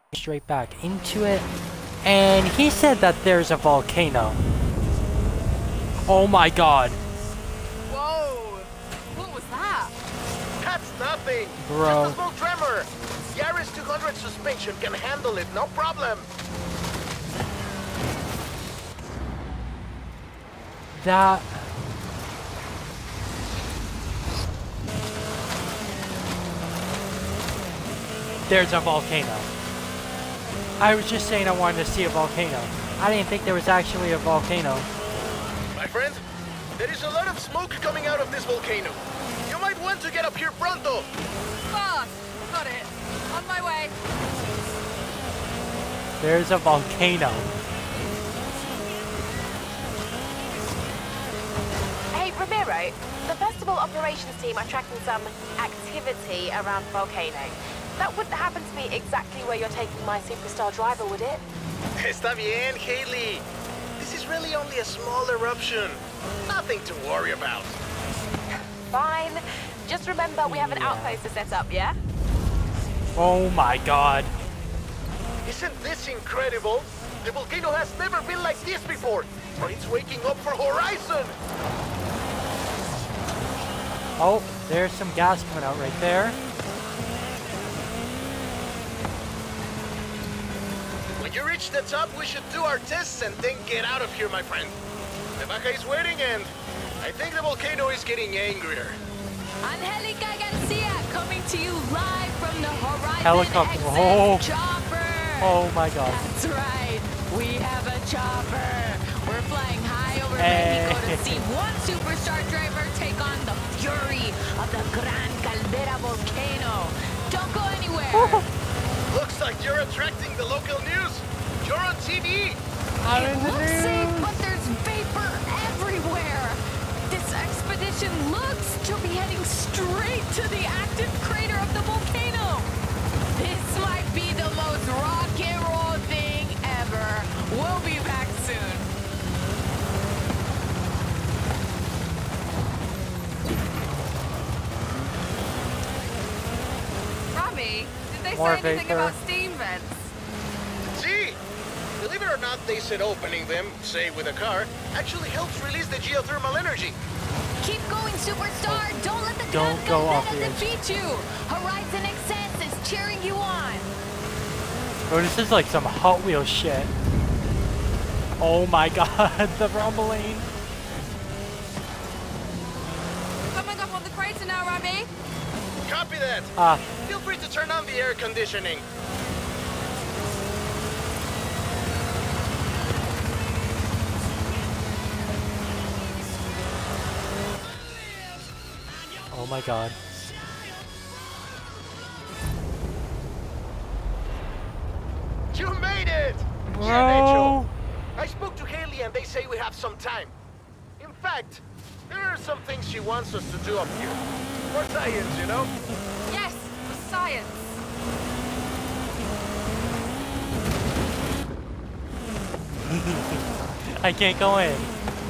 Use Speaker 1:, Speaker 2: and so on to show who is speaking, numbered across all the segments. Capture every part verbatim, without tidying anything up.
Speaker 1: straight back into it. And he said that there's a volcano. Oh my god.
Speaker 2: Whoa! What was that?
Speaker 3: That's nothing.
Speaker 1: Bro.
Speaker 3: Just a small tremor. Yaris two hundred suspension can handle it, no problem.
Speaker 1: That... There's a volcano. I was just saying I wanted to see a volcano. I didn't think there was actually a volcano.
Speaker 3: My friend, there is a lot of smoke coming out of this volcano. You might want to get up here pronto.
Speaker 2: Fast! Got it. On my way.
Speaker 1: There's a volcano.
Speaker 4: Hey, Ramiro, the festival operations team are tracking some activity around Volcano. That wouldn't happen to be exactly where you're taking my superstar driver, would it?
Speaker 3: Está bien, Haley. This is really only a small eruption. Nothing to worry about.
Speaker 4: Fine. Just remember we have an
Speaker 1: Yeah.
Speaker 4: outpost to set up, yeah?
Speaker 1: Oh my god.
Speaker 3: Isn't this incredible? The volcano has never been like this before. But it's waking up for Horizon.
Speaker 1: Oh, there's some gas coming out right there.
Speaker 3: When you reach the top, we should do our tests and then get out of here, my friend. The Baja is waiting and I think the volcano is getting angrier.
Speaker 2: Angelica Garcia coming to you live from the Horizon
Speaker 1: Helicopter.
Speaker 2: X S
Speaker 1: Oh.
Speaker 2: chopper.
Speaker 1: Oh my god.
Speaker 2: That's right. We have a chopper. We're flying high over
Speaker 1: Hey.
Speaker 2: Mexico to see one superstar driver take on the fury of the Gran Caldera volcano. Don't go anywhere.
Speaker 3: Looks like you're attracting the local news. You're on T V.
Speaker 1: I'm
Speaker 2: It
Speaker 1: in the
Speaker 2: looks safe,
Speaker 1: news.
Speaker 2: but there's vapor everywhere. This expedition looks to be heading straight to the active crater of the volcano. This might be the most rock and roll thing ever. We'll be back soon. Robbie, did they
Speaker 1: More
Speaker 2: say anything
Speaker 1: vapor.
Speaker 2: about steam vents?
Speaker 3: See? Believe it or not, they said opening them, say with a car, actually helps release the geothermal energy.
Speaker 2: Keep going, superstar! Don't let the
Speaker 1: Don't
Speaker 2: Gran
Speaker 1: go off
Speaker 2: Caldera
Speaker 1: the edge.
Speaker 2: defeat you! Horizon X S is cheering you on!
Speaker 1: Oh, this is like some Hot Wheels shit. Oh my god, the rumbling.
Speaker 2: Coming up on the crater now, Robbie!
Speaker 3: Copy that.
Speaker 1: Ah,
Speaker 3: Feel free to turn on the air conditioning.
Speaker 1: oh my god.
Speaker 3: You made it!
Speaker 1: Bro.
Speaker 3: Yeah, Nacho. I spoke to Haley and they say we have some time. In fact, there are some things she wants us to do up here. For science, you know?
Speaker 2: Yes, for science!
Speaker 1: I can't go in.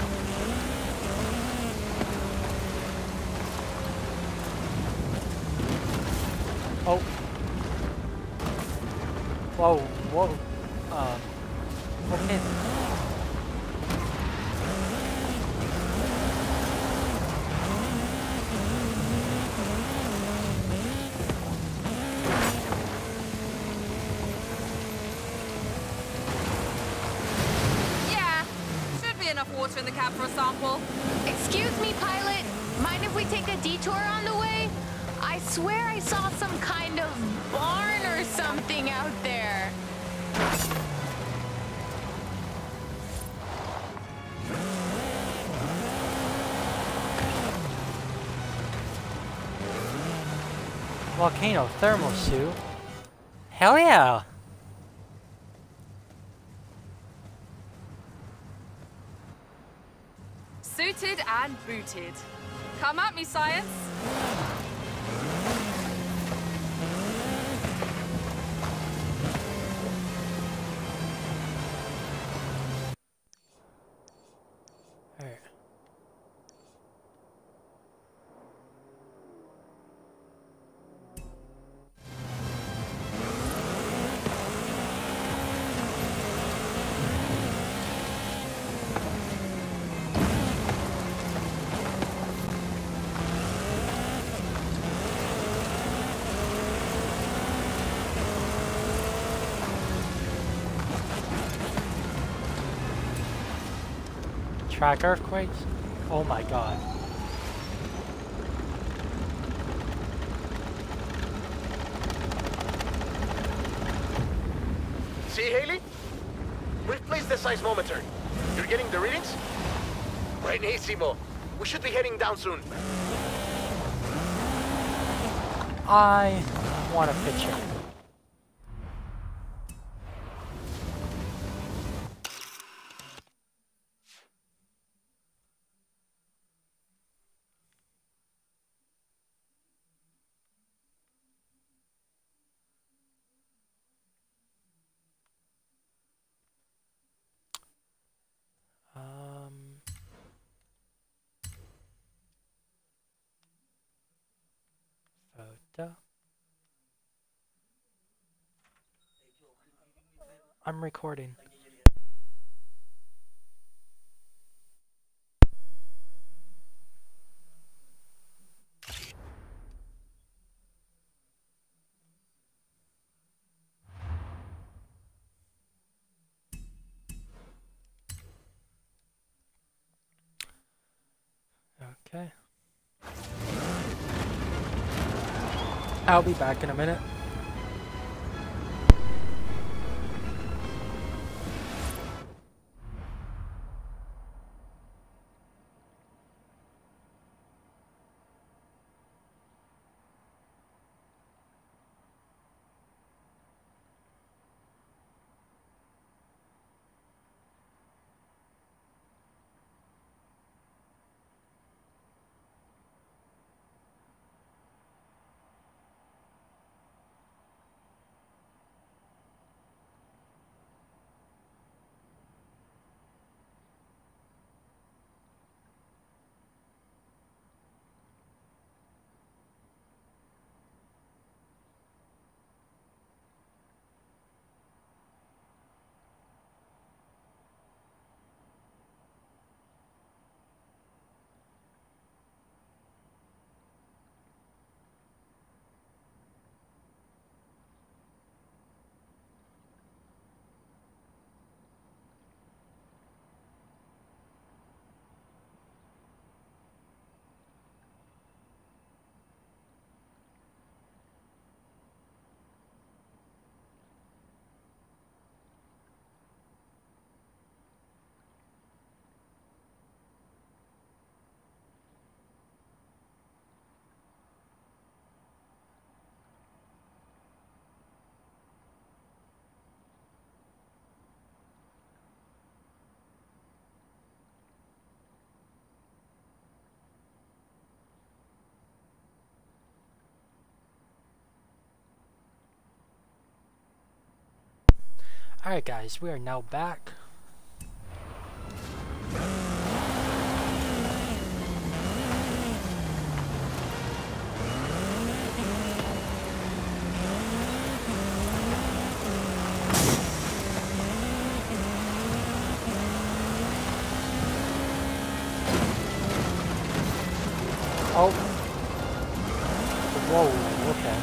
Speaker 1: Oh. Whoa, whoa. Um. Okay.
Speaker 2: Yeah, should be enough water in the cab for a sample. Excuse me, pilot. Mind if we take a detour on the way? I swear I saw some kind of barn or something out there.
Speaker 1: Volcano thermal suit. Hell yeah.
Speaker 2: Suited and booted. Come at me, science.
Speaker 1: Alright. track earthquakes? Oh my god.
Speaker 3: See, Haley? We've placed the seismometer. You're getting the readings? Buenísimo. We should be heading down soon.
Speaker 1: I want a picture. Um, photo. I'm recording. Okay. I'll be back in a minute. Alright guys, we are now back. Oh. Whoa, okay.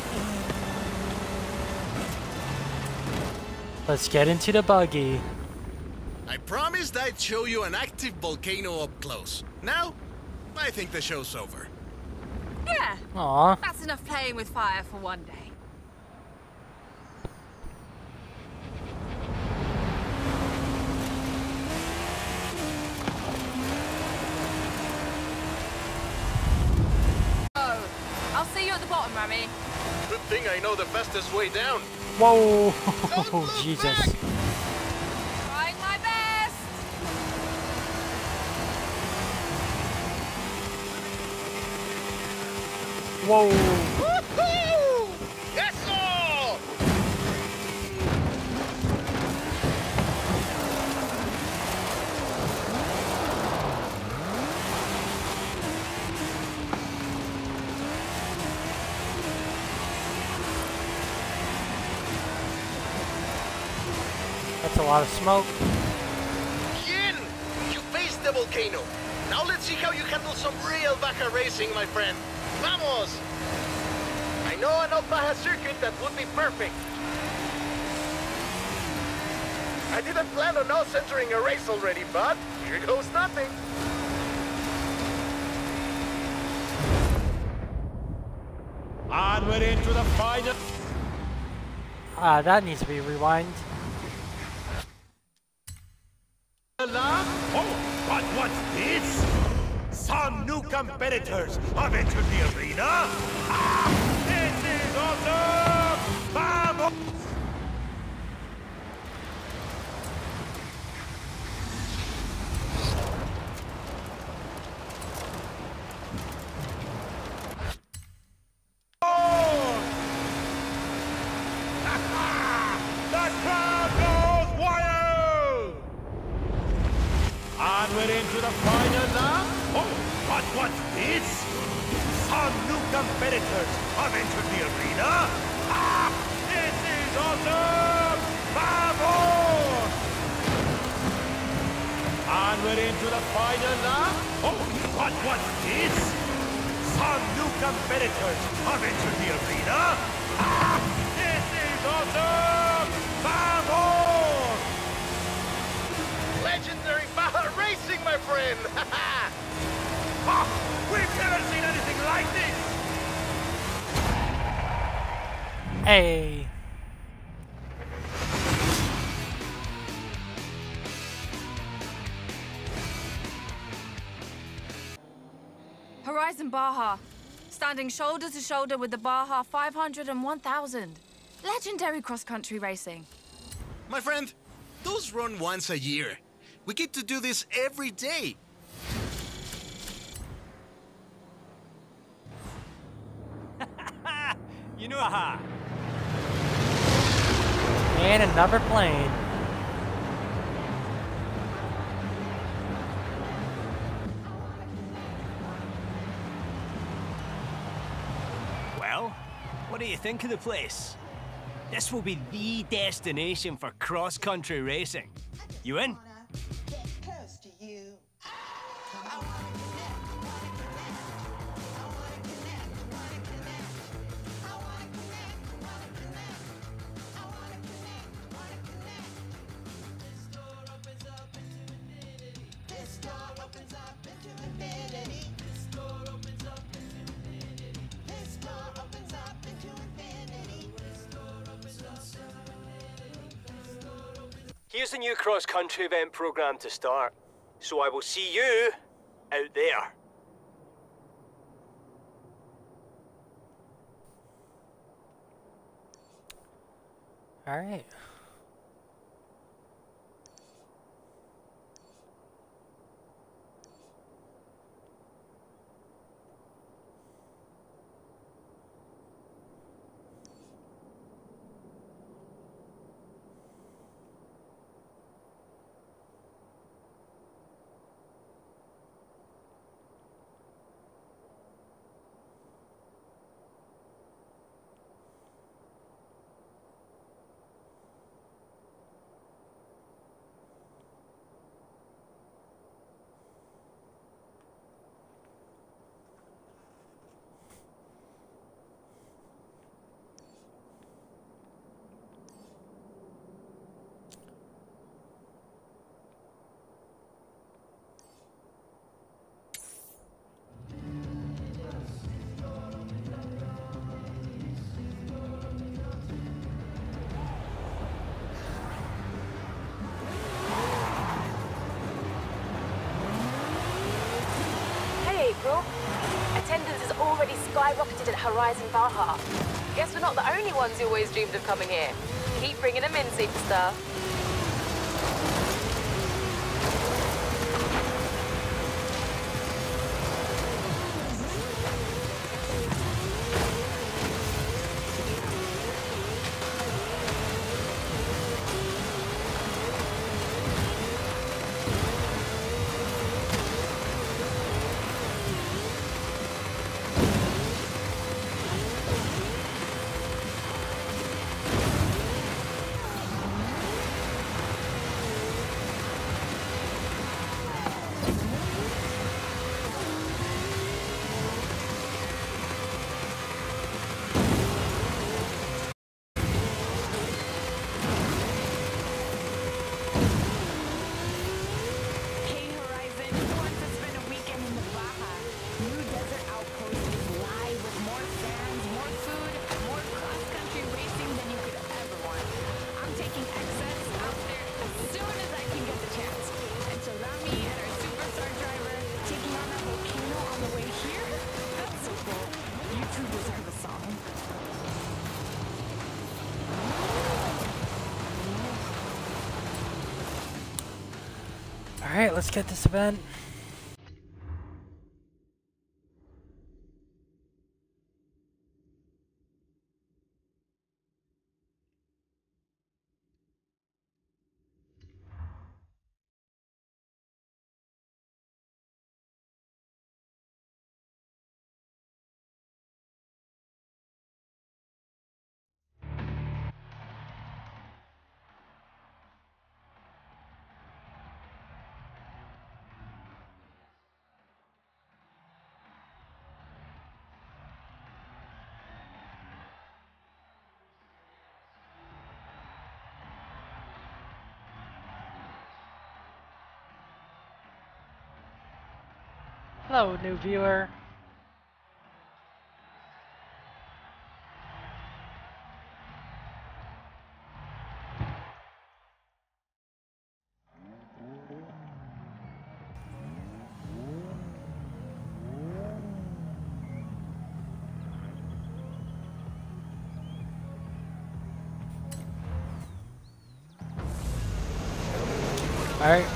Speaker 1: Let's get into the buggy.
Speaker 5: I promised I'd show you an active volcano up close. Now, I think the show's over.
Speaker 2: Yeah.
Speaker 1: Aw.
Speaker 2: That's enough playing with fire for one day. Oh, I'll see you at the bottom, Rami.
Speaker 3: Good thing I know the fastest way down.
Speaker 1: Whoa. Jesus.
Speaker 2: Trying my best.
Speaker 1: Whoa.
Speaker 3: Woohoo! Yes, sir!
Speaker 1: That's a lot of smoke.
Speaker 3: Bien! You faced the volcano. Now let's see how you handle some real Baja racing, my friend. Vamos! I know an old Baja circuit that would be perfect. I didn't plan on us entering a race already, but here goes nothing.
Speaker 6: Onward into the final.
Speaker 1: Ah, that needs to be rewind.
Speaker 6: Oh, but what's this? Some new competitors have entered the arena. Ah, this is awesome! Vamos! The crowd goes wild! Onward into the final lap. Oh, but what's this? Some new competitors have entered the arena. Ah, this is awesome! Vamos! Onward into the final lap. Oh, but what's this? Some new competitors have entered the arena. Ah, this is awesome! Vamos!
Speaker 3: Legendary Baja Racing, my friend!
Speaker 6: Ah, we've never seen anything like this!
Speaker 1: Hey.
Speaker 2: Horizon Baja, standing shoulder to shoulder with the Baja five hundred and one thousand. Legendary cross-country racing.
Speaker 5: My friend, those run once a year. We get to do this every day.
Speaker 6: You know how.
Speaker 1: And another plane.
Speaker 7: Well, what do you think of the place? This will be the destination for cross-country racing. You in? Here's the new cross-country event program to start, so I will see you out there.
Speaker 1: All right.
Speaker 4: Attendance has already skyrocketed at Horizon Baja. Guess we're not the only ones who always dreamed of coming here. Keep bringing them in, superstar.
Speaker 1: Alright, let's get this event. Hello, new viewer. Alright.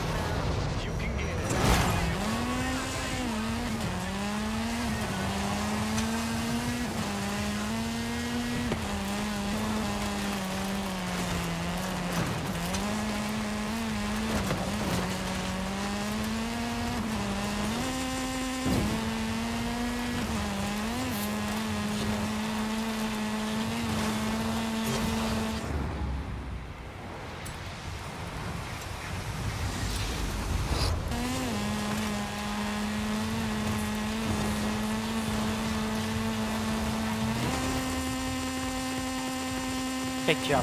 Speaker 1: Big jump.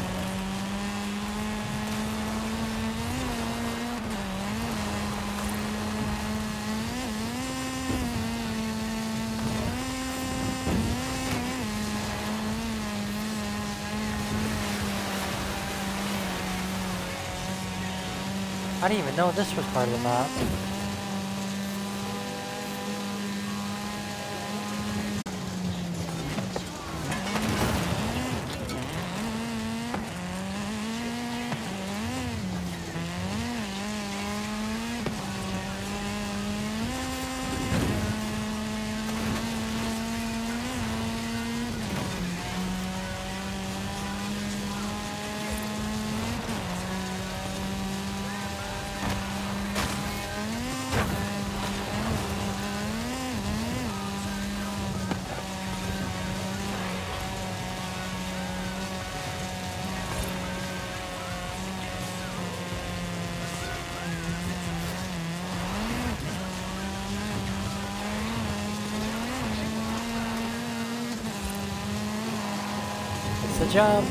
Speaker 1: I didn't even know this was part of the map. It's a jump.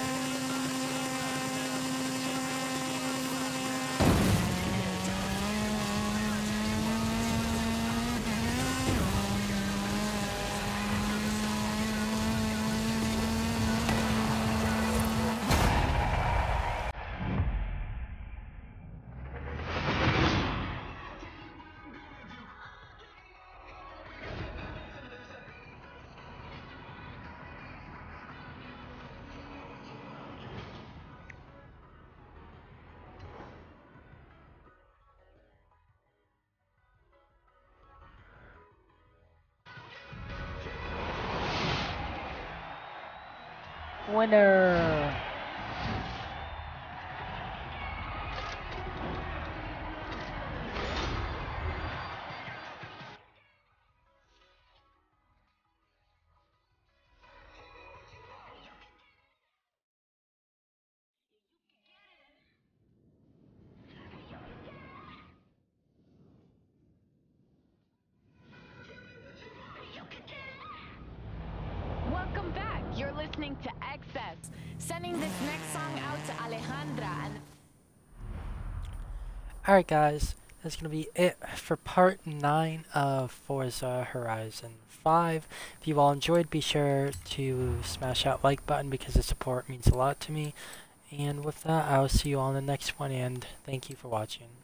Speaker 1: Winner.
Speaker 2: Welcome back. You're listening to Excess. Sending this next song out to Alejandra and
Speaker 1: Alright guys, that's going to be it for part nine of Forza Horizon five. If you all enjoyed, be sure to smash that like button because the support means a lot to me. And with that, I'll see you all in the next one, and thank you for watching.